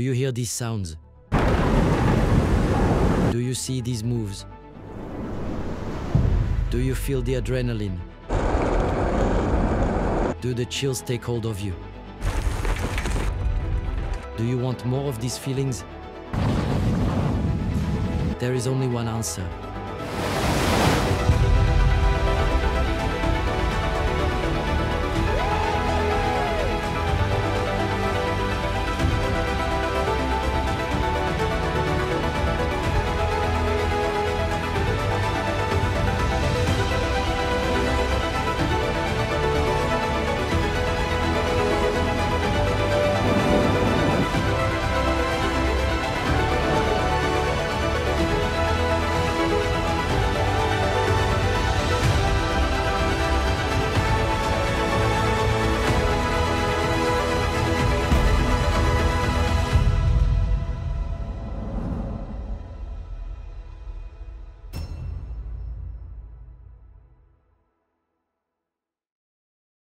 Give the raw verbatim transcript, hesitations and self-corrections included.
you hear these sounds? Do you see these moves? Do you feel the adrenaline? Do the chills take hold of you? Do you want more of these feelings? There is only one answer.